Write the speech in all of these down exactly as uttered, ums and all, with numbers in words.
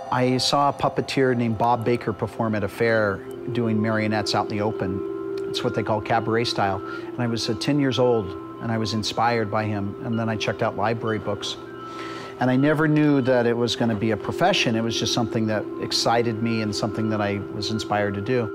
I saw a puppeteer named Bob Baker perform at a fair doing marionettes out in the open. It's what they call cabaret style. And I was uh, ten years old, and I was inspired by him. And then I checked out library books. And I never knew that it was going to be a profession. It was just something that excited me and something that I was inspired to do.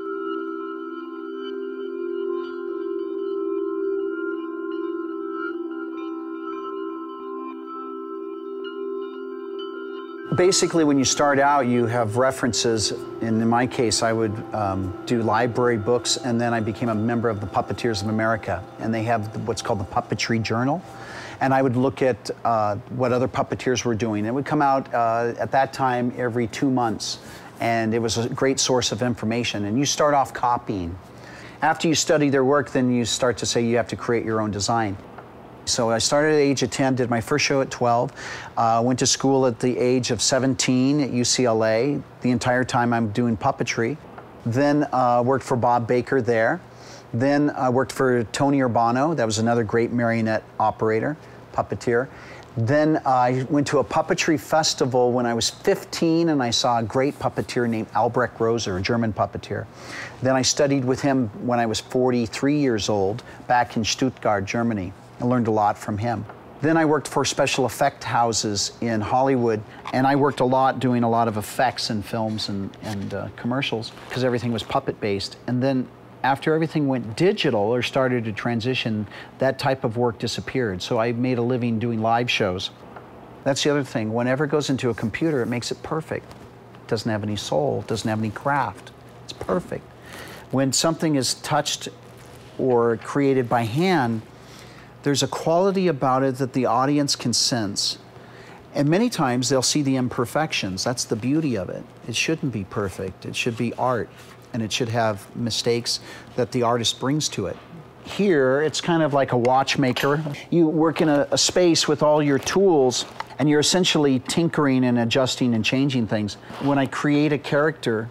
Basically, when you start out, you have references. And in my case, I would um, do library books, and then I became a member of the Puppeteers of America. And they have what's called the Puppetry Journal. And I would look at uh, what other puppeteers were doing. It would come out uh, at that time every two months. And it was a great source of information. And you start off copying. After you study their work, then you start to say you have to create your own design. So I started at the age of ten, did my first show at twelve, uh, went to school at the age of seventeen at U C L A. The entire time I'm doing puppetry. Then uh, worked for Bob Baker there. Then I worked for Tony Urbano. That was another great marionette operator, puppeteer. Then uh, I went to a puppetry festival when I was fifteen, and I saw a great puppeteer named Albrecht Roser, a German puppeteer. Then I studied with him when I was forty-three years old, back in Stuttgart, Germany. I learned a lot from him. Then I worked for special effect houses in Hollywood, and I worked a lot doing a lot of effects in films and, and uh, commercials, because everything was puppet-based. And then after everything went digital or started to transition, that type of work disappeared. So I made a living doing live shows. That's the other thing. Whenever it goes into a computer, it makes it perfect. It doesn't have any soul, it doesn't have any craft. It's perfect. When something is touched or created by hand, there's a quality about it that the audience can sense. And many times they'll see the imperfections. That's the beauty of it. It shouldn't be perfect. It should be art, and it should have mistakes that the artist brings to it. Here, it's kind of like a watchmaker. You work in a, a space with all your tools, and you're essentially tinkering and adjusting and changing things. When I create a character,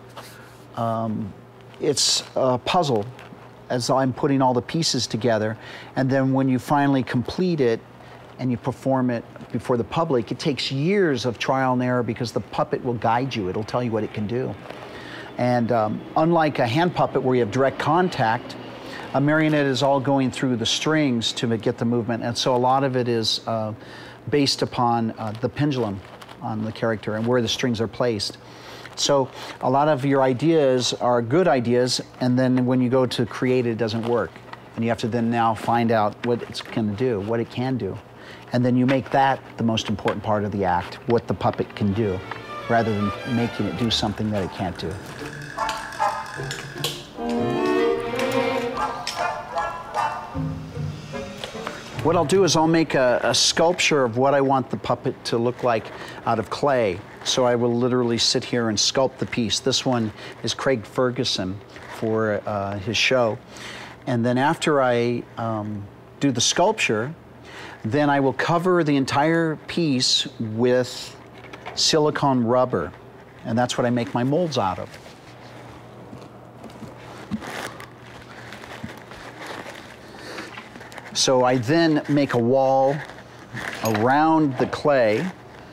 um, it's a puzzle, as I'm putting all the pieces together. And then when you finally complete it and you perform it before the public, it takes years of trial and error because the puppet will guide you. It'll tell you what it can do. And um, unlike a hand puppet where you have direct contact, a marionette is all going through the strings to get the movement. And so a lot of it is uh, based upon uh, the pendulum on the character and where the strings are placed. So a lot of your ideas are good ideas, and then when you go to create it, it doesn't work. And you have to then now find out what it's going to do, what it can do. And then you make that the most important part of the act, what the puppet can do, rather than making it do something that it can't do. What I'll do is I'll make a, a sculpture of what I want the puppet to look like out of clay. So I will literally sit here and sculpt the piece. This one is Craig Ferguson for uh, his show. And then after I um, do the sculpture, then I will cover the entire piece with silicone rubber. And that's what I make my molds out of. So I then make a wall around the clay,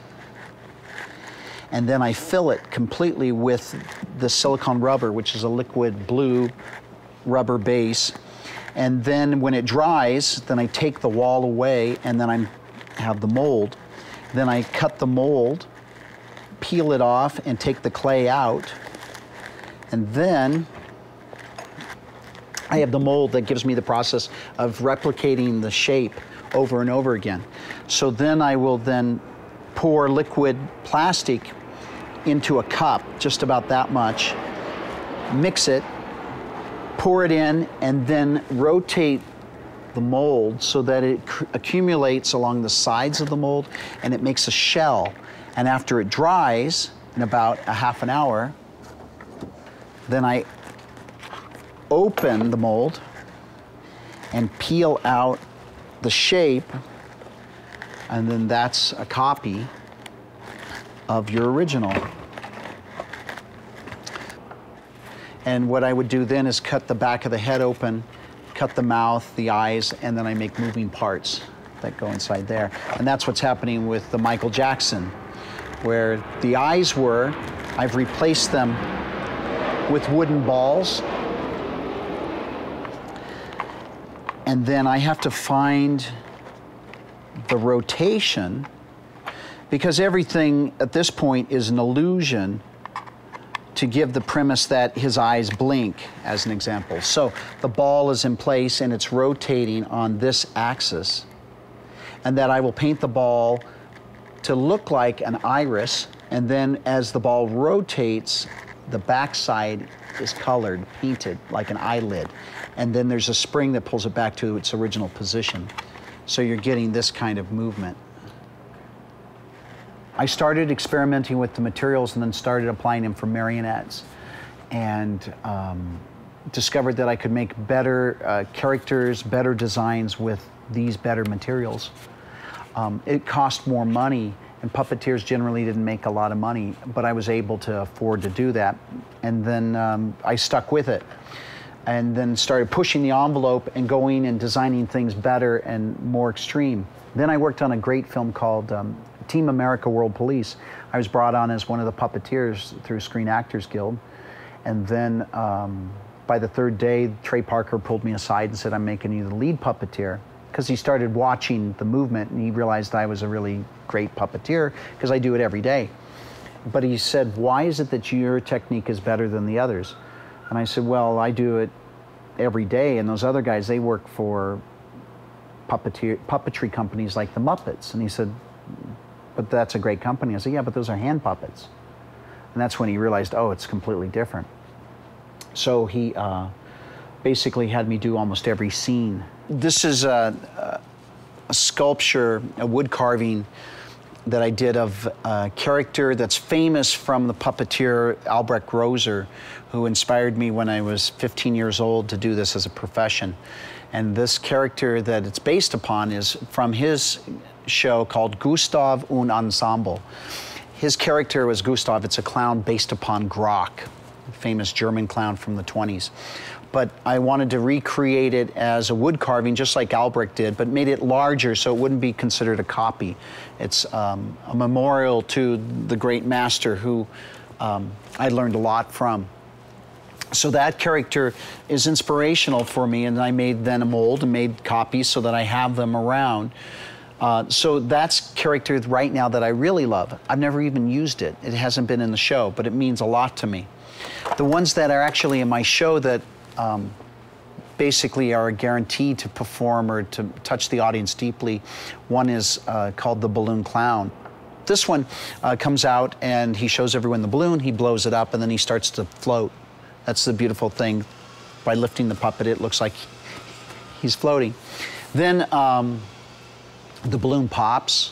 and then I fill it completely with the silicone rubber, which is a liquid blue rubber base. And then when it dries, then I take the wall away, and then I have the mold. Then I cut the mold, peel it off, and take the clay out. And then I have the mold that gives me the process of replicating the shape over and over again. So then I will then pour liquid plastic into a cup, just about that much, mix it, pour it in, and then rotate the mold so that it accumulates along the sides of the mold, and it makes a shell. And after it dries, in about a half an hour, then I open the mold and peel out the shape, and then that's a copy of your original. And what I would do then is cut the back of the head open, cut the mouth, the eyes, and then I make moving parts that go inside there. And that's what's happening with the Michael Jackson where the eyes were, I've replaced them with wooden balls. And then I have to find the rotation, because everything at this point is an illusion to give the premise that his eyes blink, as an example. So the ball is in place and it's rotating on this axis, and that I will paint the ball to look like an iris, and then as the ball rotates, the backside is colored, painted like an eyelid, and then there's a spring that pulls it back to its original position. So you're getting this kind of movement. I started experimenting with the materials and then started applying them for marionettes, and um, discovered that I could make better uh, characters, better designs with these better materials. Um, it cost more money, and puppeteers generally didn't make a lot of money, but I was able to afford to do that. And then um, I stuck with it, and then started pushing the envelope and going and designing things better and more extreme. Then I worked on a great film called um, Team America World Police. I was brought on as one of the puppeteers through Screen Actors Guild. And then um, by the third day, Trey Parker pulled me aside and said, I'm making you the lead puppeteer, because he started watching the movement and he realized I was a really great puppeteer because I do it every day. But he said, why is it that your technique is better than the others? And I said, well, I do it every day, and those other guys, they work for puppeteer, puppetry companies like the Muppets. And he said, but that's a great company. I said, yeah, but those are hand puppets. And that's when he realized, oh, it's completely different. So he uh, basically had me do almost every scene. This is a, a sculpture, a wood carving that I did of a character that's famous from the puppeteer Albrecht Grozer, who inspired me when I was fifteen years old to do this as a profession. And this character that it's based upon is from his show called Gustav und Ensemble. His character was Gustav. It's a clown based upon Grok, a famous German clown from the twenties. But I wanted to recreate it as a wood carving, just like Albrecht did, but made it larger so it wouldn't be considered a copy. It's um, a memorial to the great master who um, I learned a lot from. So that character is inspirational for me, and I made then a mold and made copies so that I have them around. Uh, so that's character right now that I really love. I've never even used it. It hasn't been in the show, but it means a lot to me. The ones that are actually in my show that um, basically are guaranteed to perform or to touch the audience deeply, one is uh, called The Balloon Clown. This one uh, comes out and he shows everyone the balloon, he blows it up, and then he starts to float. That's the beautiful thing. By lifting the puppet, it looks like he's floating. Then um, the balloon pops,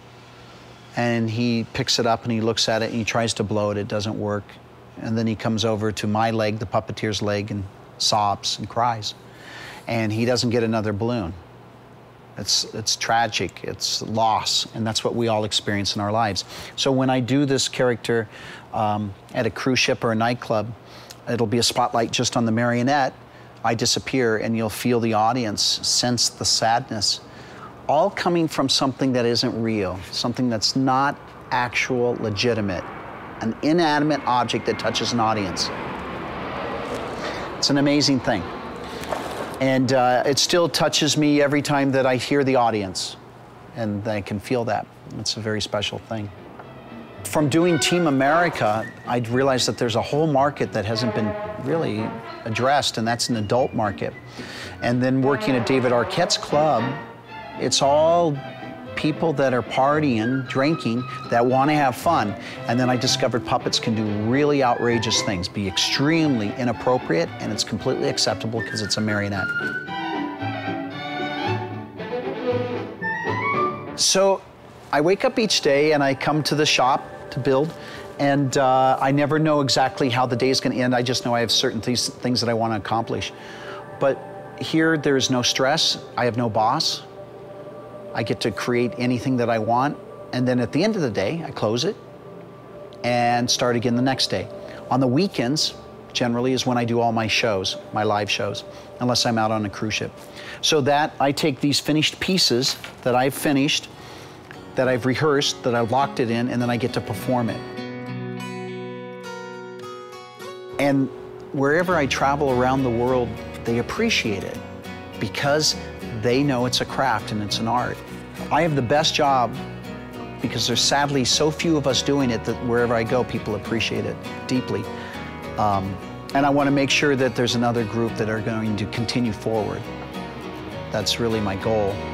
and he picks it up and he looks at it and he tries to blow it. It doesn't work. And then he comes over to my leg, the puppeteer's leg, and sobs and cries. And he doesn't get another balloon. It's, it's tragic, it's loss, and that's what we all experience in our lives. So when I do this character um, at a cruise ship or a nightclub, it'll be a spotlight just on the marionette. I disappear, and you'll feel the audience sense the sadness, all coming from something that isn't real, something that's not actual, legitimate, an inanimate object that touches an audience. It's an amazing thing. And uh, it still touches me every time that I hear the audience, and I can feel that. It's a very special thing. From doing Team America, I realized that there's a whole market that hasn't been really addressed, and that's an adult market. And then working at David Arquette's club, it's all people that are partying, drinking, that want to have fun. And then I discovered puppets can do really outrageous things, be extremely inappropriate, and it's completely acceptable because it's a marionette. So I wake up each day and I come to the shop to build, and uh, I never know exactly how the day is going to end. I just know I have certain th things that I want to accomplish. But here there's no stress. I have no boss. I get to create anything that I want, and then at the end of the day, I close it and start again the next day. On the weekends, generally, is when I do all my shows, my live shows, unless I'm out on a cruise ship. So that I take these finished pieces that I've finished, that I've rehearsed, that I've locked it in, and then I get to perform it. And wherever I travel around the world, they appreciate it because they know it's a craft and it's an art. I have the best job because there's sadly so few of us doing it that wherever I go, people appreciate it deeply. Um, and I want to make sure that there's another group that are going to continue forward. That's really my goal.